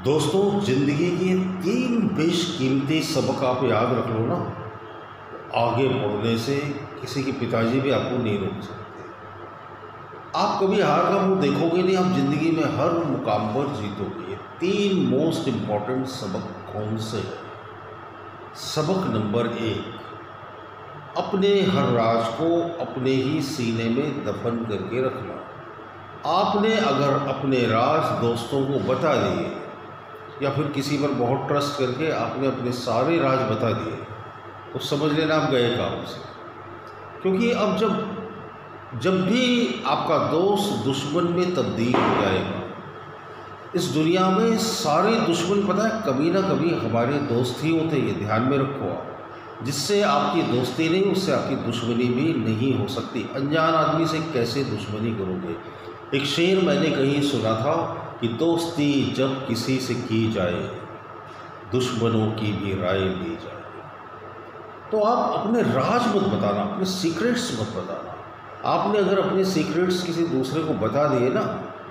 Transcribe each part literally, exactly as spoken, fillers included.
दोस्तों, ज़िंदगी के तीन बेशकीमती सबक आप याद रख लो ना, आगे बढ़ने से किसी के पिताजी भी आपको नहीं रोक सकते। आप कभी हार का मुंह देखोगे नहीं, आप ज़िंदगी में हर मुकाम पर जीतोगे। तीन मोस्ट इम्पॉर्टेंट सबक कौन से हैं? सबक नंबर एक, अपने हर राज को अपने ही सीने में दफन करके रखना। आपने अगर अपने राज दोस्तों को बता दिए या फिर किसी पर बहुत ट्रस्ट करके आपने अपने सारे राज बता दिए तो समझ लेना आप गए काम से। क्योंकि अब जब जब भी आपका दोस्त दुश्मन में तब्दील हो जाएगा, इस दुनिया में सारे दुश्मन पता है कभी ना कभी हमारे दोस्त ही होते हैं, ध्यान में रखो आप। जिससे आपकी दोस्ती नहीं, उससे आपकी दुश्मनी भी नहीं हो सकती। अनजान आदमी से कैसे दुश्मनी करोगे? एक शेर मैंने कहीं सुना था कि दोस्ती जब किसी से की जाए, दुश्मनों की भी राय ली जाए। तो आप अपने राज मत बताना, अपने सीक्रेट्स मत बताना। आपने अगर अपने सीक्रेट्स किसी दूसरे को बता दिए ना,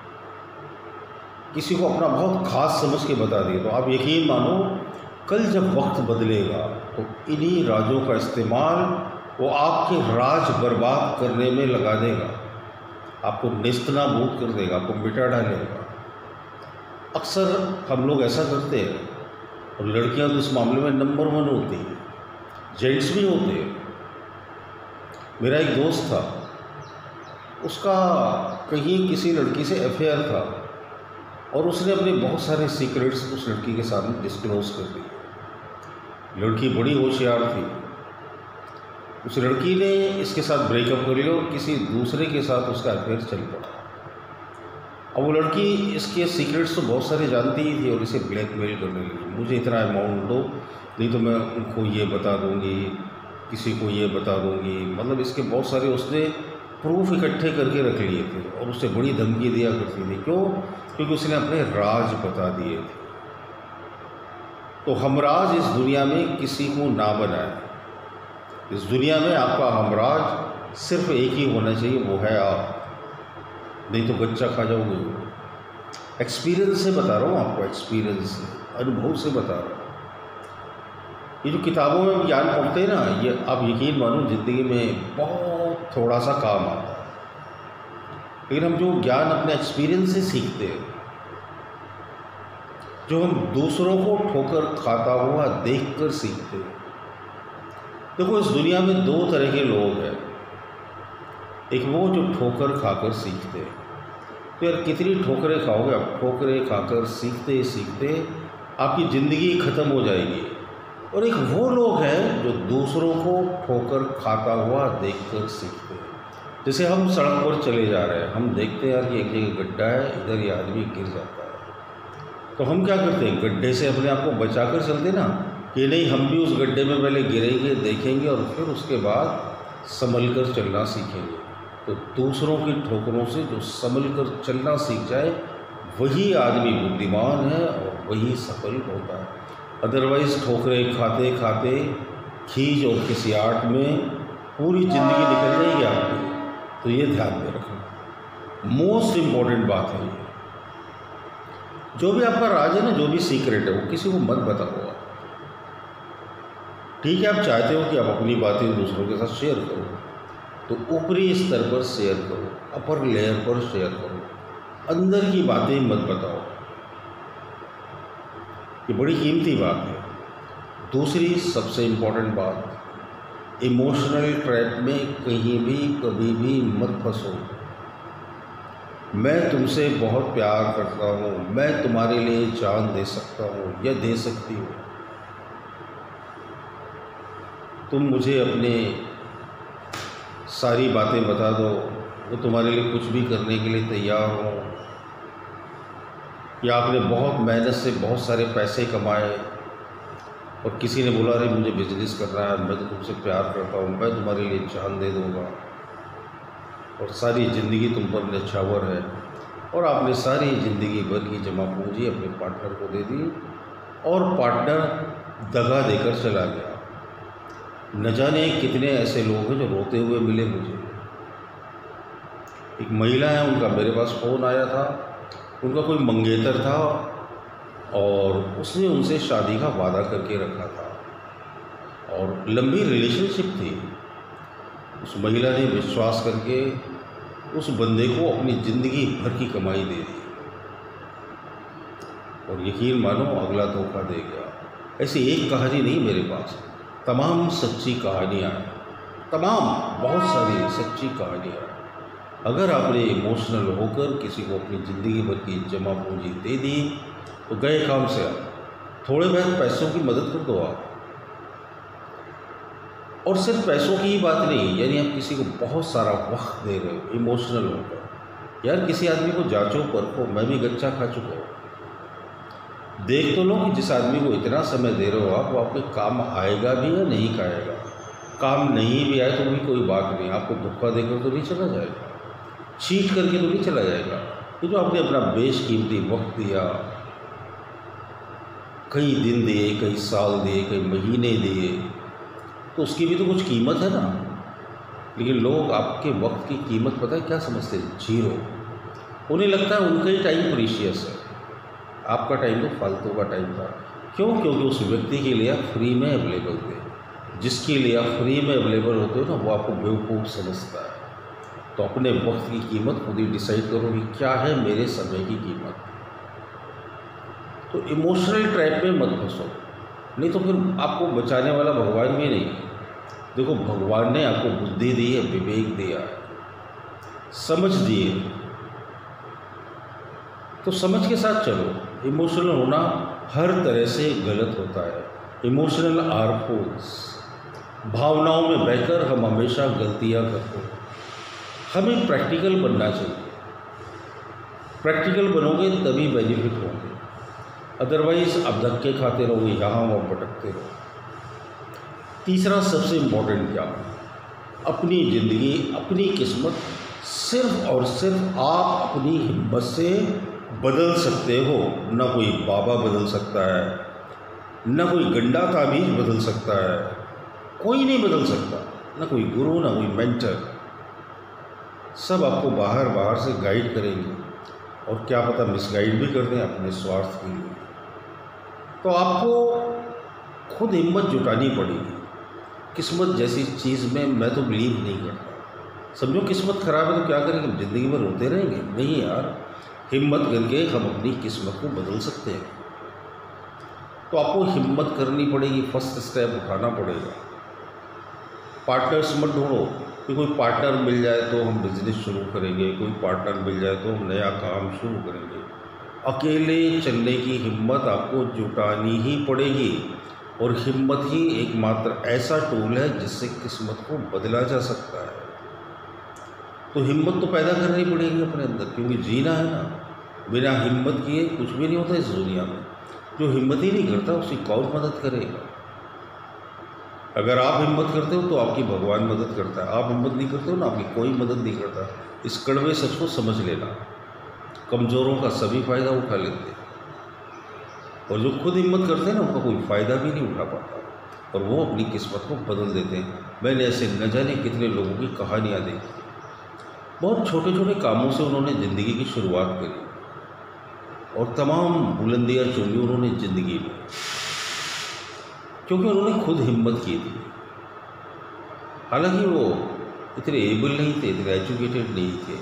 किसी को अपना बहुत खास समझ के बता दिए, तो आप यकीन मानो कल जब वक्त बदलेगा तो इन्हीं राजों का इस्तेमाल वो आपके राज बर्बाद करने में लगा देगा, आपको नेस्तनाबूद कर देगा, आपको मिटा डालेगा। अक्सर हम लोग ऐसा करते हैं, और लड़कियां तो इस मामले में नंबर वन होती हैं, जेंट्स भी होते हैं। मेरा एक दोस्त था, उसका कहीं किसी लड़की से अफेयर था और उसने अपने बहुत सारे सीक्रेट्स उस लड़की के सामने डिस्क्लोज कर दिए। लड़की बड़ी होशियार थी, उस लड़की ने इसके साथ ब्रेकअप कर लिया और किसी दूसरे के साथ उसका अफेयर चल पड़ा। अब वो लड़की इसके सीक्रेट्स तो बहुत सारे जानती ही थी और इसे ब्लैकमेल करने लगी, मुझे इतना अमाउंट दो, नहीं तो मैं उनको ये बता दूंगी, किसी को ये बता दूंगी। मतलब इसके बहुत सारे उसने प्रूफ इकट्ठे करके रख लिए थे और उसे बड़ी धमकी दिया करती थी। क्यों? क्योंकि उसने अपने राज बता दिए थे। तो हमराज इस दुनिया में किसी को ना बनाए। इस दुनिया में आपका हमराज सिर्फ एक ही होना चाहिए, वो है आप, नहीं तो बच्चा खा जाओगे। एक्सपीरियंस से बता रहा हूँ आपको, एक्सपीरियंस से, अनुभव से बता रहा हूँ। ये जो किताबों में हम ज्ञान पढ़ते हैं ना, ये आप यकीन मानो ज़िंदगी में बहुत थोड़ा सा काम आता है। लेकिन हम जो ज्ञान अपने एक्सपीरियंस से सीखते हैं, जो हम दूसरों को ठोकर खाता हुआ देखकर सीखते हैं। देखो, इस दुनिया में दो तरह के लोग हैं। एक वो जो ठोकर खाकर सीखते हैं, तो यार कितनी ठोकरें खाओगे आप? ठोकरें खाकर सीखते सीखते आपकी ज़िंदगी ख़त्म हो जाएगी। और एक वो लोग हैं जो दूसरों को ठोकर खाता हुआ देखकर सीखते हैं। जैसे हम सड़क पर चले जा रहे हैं, हम देखते हैं यार कि एक जगह गड्ढा है, इधर ये आदमी गिर जाता है, तो हम क्या करते हैं? गड्ढे से अपने आप को बचा कर चलते ना, कि नहीं हम भी उस गड्ढे में पहले गिरेंगे, देखेंगे और फिर उसके बाद संभल कर चलना सीखेंगे। तो दूसरों की ठोकरों से जो संभल कर चलना सीख जाए, वही आदमी बुद्धिमान है और वही सफल होता है। अदरवाइज़ ठोकरें खाते खाते खींच और किसी आर्ट में पूरी ज़िंदगी निकल जाएगी आपकी। तो ये ध्यान में रखना, मोस्ट इम्पॉर्टेंट बात है ये। जो भी आपका राज है ना, जो भी सीक्रेट है, वो किसी को मत बताओ आप। ठीक है, आप चाहते हो कि आप अपनी बातें दूसरों के साथ शेयर करो, तो ऊपरी स्तर पर शेयर करो, अपर लेयर पर शेयर करो, अंदर की बातें मत बताओ। ये बड़ी कीमती बात है। दूसरी सबसे इम्पोर्टेंट बात, इमोशनल ट्रैप में कहीं भी कभी भी मत फंसो। मैं तुमसे बहुत प्यार करता हूँ, मैं तुम्हारे लिए जान दे सकता हूँ या दे सकती हूँ, तुम मुझे अपने सारी बातें बता दो, वो तुम्हारे लिए कुछ भी करने के लिए तैयार हो। या आपने बहुत मेहनत से बहुत सारे पैसे कमाए और किसी ने बोला अरे मुझे बिजनेस करना है, मैं तो तुमसे प्यार करता हूँ, मैं तुम्हारे लिए जान दे दूँगा, और सारी ज़िंदगी तुम पर न्यौछावर है, और आपने सारी ज़िंदगी भर की जमा पूंजी अपने पार्टनर को दे दी और पार्टनर दगा देकर चला गया। न जाने कितने ऐसे लोग हैं जो रोते हुए मिले मुझे। एक महिला है, उनका मेरे पास फ़ोन आया था, उनका कोई मंगेतर था और उसने उनसे शादी का वादा करके रखा था और लंबी रिलेशनशिप थी। उस महिला ने विश्वास करके उस बंदे को अपनी ज़िंदगी भर की कमाई दे दी और यकीन मानो अगला धोखा दे गया। ऐसी एक कहानी नहीं मेरे पास, तमाम सच्ची कहानियाँ हैं, तमाम बहुत सारी सच्ची कहानियाँ हैं। अगर आपने इमोशनल होकर किसी को अपनी ज़िंदगी भर की जमा पूंजी दे दी तो गए काम से आप थोड़े बहुत पैसों की मदद कर दो आप। और सिर्फ पैसों की ही बात नहीं, यानी आप किसी को बहुत सारा वक्त दे रहे हो इमोशनल होकर। यार किसी आदमी को जांचो परखो, मैं भी गच्चा खा चुका हूँ। देख तो लो कि जिस आदमी को इतना समय दे रहे हो आप, वो आपके काम आएगा भी या नहीं आएगा। काम नहीं भी आए तो भी कोई बात नहीं, आपको धोखा देकर तो नहीं चला जाएगा, चीट करके तो नहीं चला जाएगा। ये जो आपने अपना बेशकीमती वक्त दिया, कई दिन दिए, कई साल दिए, कई महीने दिए, तो उसकी भी तो कुछ कीमत है ना। लेकिन लोग आपके वक्त की कीमत पता है क्या समझते हैं? जीरो। उन्हें लगता है उनका ही टाइम प्रीशियस है, आपका टाइम तो फालतू का टाइम था। क्यों? क्योंकि उस व्यक्ति के लिए आप फ्री में अवेलेबल थे। जिसके लिए आप फ्री में अवेलेबल होते हो ना, वो आपको बेवकूफ़ समझता है। तो अपने वक्त की कीमत खुद ही डिसाइड करो कि क्या है मेरे समय की कीमत। तो इमोशनल ट्रैप में मत फंसो, नहीं तो फिर आपको बचाने वाला भगवान भी नहीं है। देखो, भगवान ने आपको बुद्धि दी है, विवेक दिया है, समझ दी है, तो समझ के साथ चलो। इमोशनल होना हर तरह से गलत होता है। Emotional are fools. भावनाओं में बहकर हम हमेशा गलतियां करते हैं। हमें प्रैक्टिकल बनना चाहिए। प्रैक्टिकल बनोगे तभी बेनिफिट होंगे, अदरवाइज आप धक्के खाते रहोगे, यहाँ वहाँ भटकते रहो। तीसरा सबसे इम्पोर्टेंट क्या है? अपनी ज़िंदगी, अपनी किस्मत सिर्फ और सिर्फ आप अपनी हिम्मत से बदल सकते हो। ना कोई बाबा बदल सकता है, ना कोई गंडा ताबीज बदल सकता है, कोई नहीं बदल सकता, ना कोई गुरु, ना कोई मेंटर। सब आपको बाहर बाहर से गाइड करेंगे और क्या पता मिसगाइड भी कर दें अपने स्वार्थ के लिए। तो आपको खुद हिम्मत जुटानी पड़ेगी। किस्मत जैसी चीज़ में मैं तो बिलीव नहीं करता। समझो किस्मत ख़राब है तो क्या करेंगे? ज़िंदगी में रोते रहेंगे? नहीं यार, हिम्मत करके हम अपनी किस्मत को बदल सकते हैं। तो आपको हिम्मत करनी पड़ेगी, फर्स्ट स्टेप उठाना पड़ेगा। पार्टनर्स मत ढूंढो कि कोई पार्टनर मिल जाए तो हम बिजनेस शुरू करेंगे, कोई पार्टनर मिल जाए तो हम नया काम शुरू करेंगे। अकेले चलने की हिम्मत आपको जुटानी ही पड़ेगी और हिम्मत ही एकमात्र ऐसा टूल है जिससे किस्मत को बदला जा सकता है। तो हिम्मत तो पैदा करनी पड़ेगी अपने अंदर, क्योंकि जीना है ना। बिना हिम्मत किए कुछ भी नहीं होता इस दुनिया में। जो हिम्मत ही नहीं करता उसकी कौन मदद करेगा? अगर आप हिम्मत करते हो तो आपकी भगवान मदद करता है, आप हिम्मत नहीं करते हो ना, आपकी कोई मदद नहीं करता। इस कड़वे सच को समझ लेना। कमज़ोरों का सभी फ़ायदा उठा लेते हैं और जो खुद हिम्मत करते हैं ना, उनका कोई फ़ायदा भी नहीं उठा पाता और वो अपनी किस्मत को बदल देते हैं। मैंने ऐसे न जाने कितने लोगों की कहानियाँ देखी। बहुत छोटे छोटे कामों से उन्होंने ज़िंदगी की शुरुआत करी और तमाम बुलंदियाँ चूमी उन्होंने ज़िंदगी में, क्योंकि उन्होंने खुद हिम्मत की थी। हालांकि वो इतने एबल नहीं थे, इतने एजुकेटेड नहीं थे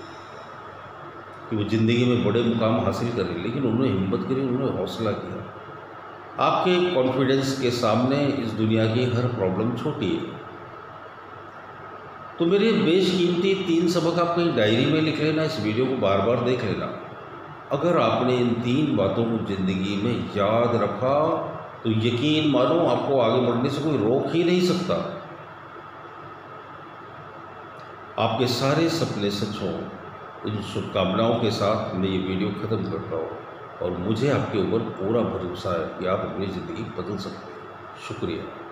कि वो ज़िंदगी में बड़े मुकाम हासिल करें, लेकिन उन्होंने हिम्मत करी, उन्होंने हौसला किया। आपके कॉन्फिडेंस के सामने इस दुनिया की हर प्रॉब्लम छोटी है। तो मेरे बेशकीमती तीन सबक आप कहीं डायरी में लिख लेना, इस वीडियो को बार बार देख लेना। अगर आपने इन तीन बातों को ज़िंदगी में याद रखा तो यकीन मानो आपको आगे बढ़ने से कोई रोक ही नहीं सकता। आपके सारे सपने सच हों, इन शुभकामनाओं के साथ मैं ये वीडियो ख़त्म करता हूँ और मुझे आपके ऊपर पूरा भरोसा है कि आप अपनी ज़िंदगी बदल सकते हैं। शुक्रिया।